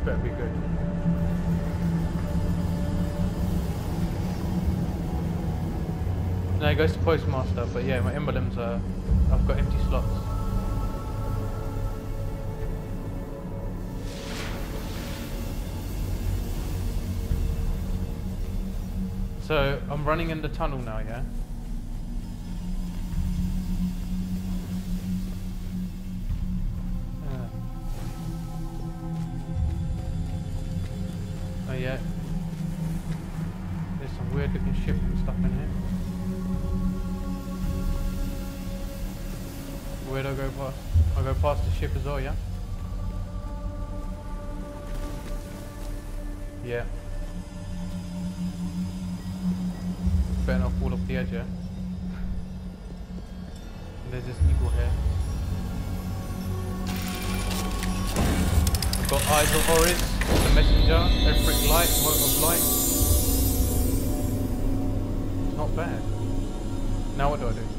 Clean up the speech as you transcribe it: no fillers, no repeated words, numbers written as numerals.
better be good. No, it goes to Postmaster, but yeah, my emblems are... I've got empty slots. So, I'm running in the tunnel now, yeah? Oh yeah. There's some weird looking ship and stuff in here. Where do I go past? I go past the ship as well, yeah? Yeah. Better not fall off the edge, yeah? There's this eagle here. I've got Eyes of Horus, the messenger, Ephric light, mote of light. It's not bad. Now what do I do?